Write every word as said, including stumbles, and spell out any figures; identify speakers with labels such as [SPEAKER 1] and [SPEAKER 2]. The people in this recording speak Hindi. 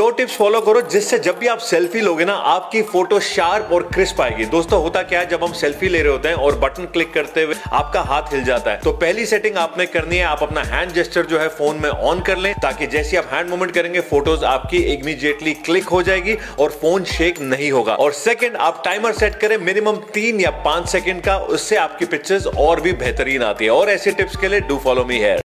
[SPEAKER 1] दो टिप्स फॉलो करो जिससे जब भी आप सेल्फी लोगे ना आपकी फोटो शार्प और क्रिस्प आएगी। दोस्तों होता क्या है, जब हम सेल्फी ले रहे होते हैं और बटन क्लिक करते हुए आपका हाथ हिल जाता है, तो पहली सेटिंग आपने करनी है, आप अपना हैंड जेस्चर जो है फोन में ऑन कर लें, ताकि जैसे आप हैंड मूवमेंट करेंगे फोटोज आपकी इमीडिएटली क्लिक हो जाएगी और फोन शेक नहीं होगा। और सेकंड, आप टाइमर सेट करें मिनिमम तीन या पांच सेकंड का, उससे आपकी पिक्चर्स और भी बेहतरीन आती है। और ऐसे टिप्स के लिए डू फॉलो मी हियर।